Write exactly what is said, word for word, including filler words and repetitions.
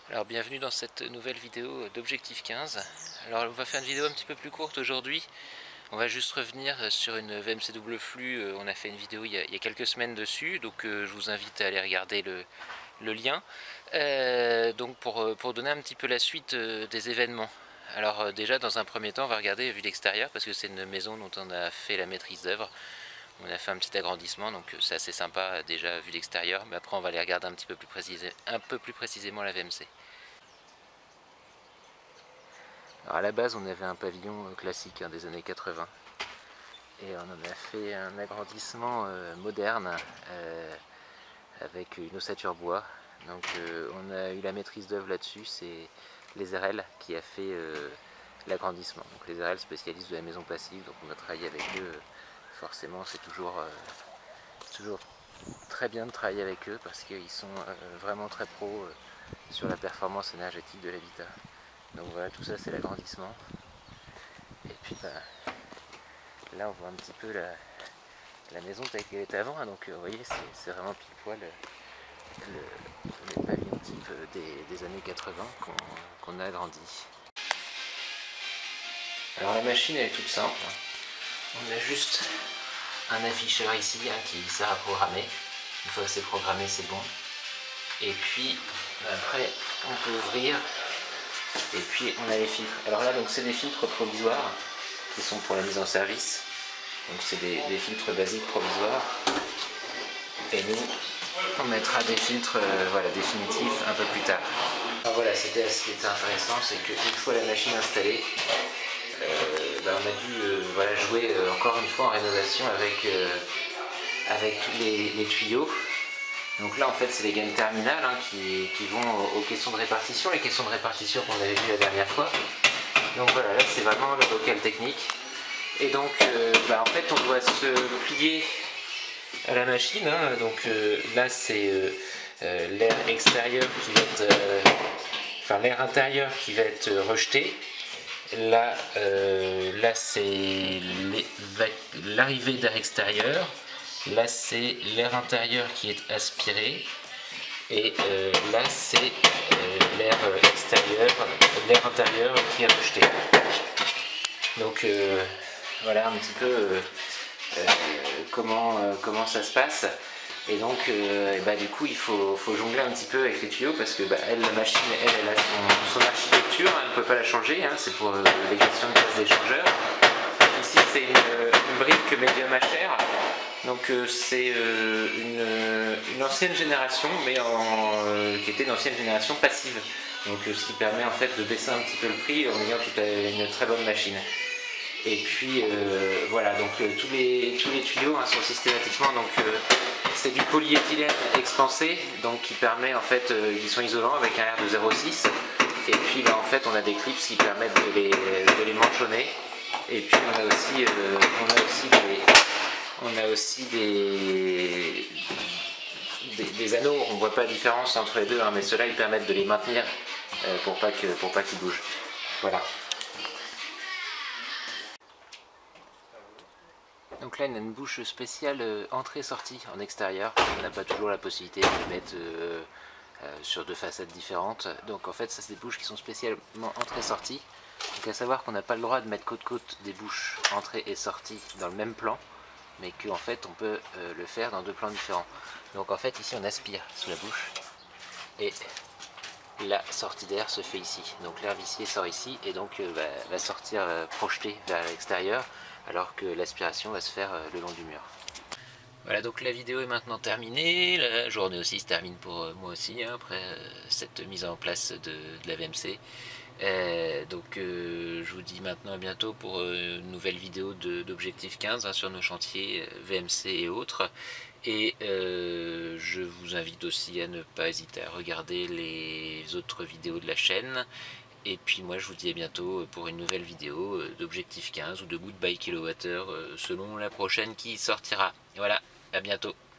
Alors bienvenue dans cette nouvelle vidéo d'Objectif quinze. Alors on va faire une vidéo un petit peu plus courte aujourd'hui. On va juste revenir sur une V M C double flux. On a fait une vidéo il y a, il y a quelques semaines dessus, donc euh, je vous invite à aller regarder le, le lien. Euh, donc pour, pour donner un petit peu la suite euh, des événements. Alors euh, déjà dans un premier temps on va regarder vue d'extérieur parce que c'est une maison dont on a fait la maîtrise d'œuvre. On a fait un petit agrandissement, donc c'est assez sympa déjà vue d'extérieur, mais après on va aller regarder un petit peu plus, précisé, un peu plus précisément la V M C. Alors à la base on avait un pavillon classique hein, des années quatre-vingts et on en a fait un agrandissement euh, moderne euh, avec une ossature bois. Donc euh, on a eu la maîtrise d'œuvre là-dessus, c'est les R L qui a fait euh, l'agrandissement. Donc les R L spécialistes de la maison passive, donc on a travaillé avec eux. Forcément c'est toujours, euh, toujours très bien de travailler avec eux parce qu'ils sont euh, vraiment très pros euh, sur la performance énergétique de l'habitat. Donc voilà, tout ça c'est l'agrandissement. Et puis bah, là on voit un petit peu la, la maison telle qu'elle était avant. Donc vous voyez, c'est vraiment pile poil le, le, les pavillons type des, des années quatre-vingts qu'on qu'on a agrandi. Alors la machine elle est toute simple. On a juste un afficheur ici hein, qui sert à programmer. Une fois que c'est programmé, c'est bon. Et puis après on peut ouvrir. Et puis on a les filtres. Alors là donc c'est des filtres provisoires qui sont pour la mise en service. Donc c'est des, des filtres basiques provisoires. Et nous on mettra des filtres euh, voilà, définitifs un peu plus tard. Alors voilà, c'était ce qui était intéressant, c'est qu'une fois la machine installée, euh, bah on a dû euh, voilà, jouer euh, encore une fois en rénovation avec, euh, avec les, les tuyaux. Donc là en fait c'est les gaines terminales hein, qui, qui vont aux, aux questions de répartition, les questions de répartition qu'on avait vues la dernière fois. Donc voilà, là c'est vraiment le local technique. Et donc euh, bah, en fait on doit se plier à la machine. Hein. Donc euh, là c'est euh, euh, l'air extérieur qui va être, euh, enfin l'air intérieur qui va être rejeté. Là, euh, là c'est l'arrivée d'air extérieur. Là c'est l'air intérieur qui est aspiré. Et euh, là c'est euh, l'air extérieur, l'air intérieur qui est rejeté. Donc euh, voilà un petit peu euh, euh, comment, euh, comment ça se passe. Et donc euh, et bah, du coup il faut, faut jongler un petit peu avec les tuyaux parce que bah, elle, la machine elle, elle a son, son architecture, hein, elle ne peut pas la changer, hein, c'est pour euh, les questions de classe d'échangeur. Ici c'est une, une brique médium H R. Donc euh, c'est euh, une, une ancienne génération, mais en, euh, qui était une ancienne génération passive. Donc euh, ce qui permet en fait de baisser un petit peu le prix en ayant toute une très bonne machine. Et puis euh, voilà, donc euh, tous, les, tous les tuyaux hein, sont systématiquement donc euh, c'est du polyéthylène expansé, donc qui permet en fait, euh, ils sont isolants avec un R de zéro virgule six. Et puis là en fait on a des clips qui permettent de les, de les manchonner. Et puis on a aussi, euh, on a aussi des On a aussi des, des, des anneaux, on ne voit pas la différence entre les deux, hein, mais ceux-là ils permettent de les maintenir euh, pour pas que, pour pas qu'ils bougent. Voilà. Donc là on a une bouche spéciale euh, entrée-sortie en extérieur. On n'a pas toujours la possibilité de les mettre euh, euh, sur deux façades différentes. Donc en fait ça c'est des bouches qui sont spécialement entrée-sortie. Donc à savoir qu'on n'a pas le droit de mettre côte-côte des bouches entrée et sortie dans le même plan, mais qu'en fait on peut euh, le faire dans deux plans différents. Donc en fait ici on aspire sous la bouche et la sortie d'air se fait ici. Donc l'air vicié sort ici et donc euh, va, va sortir euh, projeté vers l'extérieur alors que l'aspiration va se faire euh, le long du mur. Voilà, donc la vidéo est maintenant terminée, la journée aussi se termine pour euh, moi aussi, hein, après euh, cette mise en place de, de la V M C. Euh, donc euh, je vous dis maintenant à bientôt pour euh, une nouvelle vidéo d'Objectif quinze hein, sur nos chantiers euh, V M C et autres. Et euh, je vous invite aussi à ne pas hésiter à regarder les autres vidéos de la chaîne. Et puis moi je vous dis à bientôt pour une nouvelle vidéo d'Objectif quinze ou de Goodbye Kilowattheure selon la prochaine qui sortira. Voilà, à bientôt.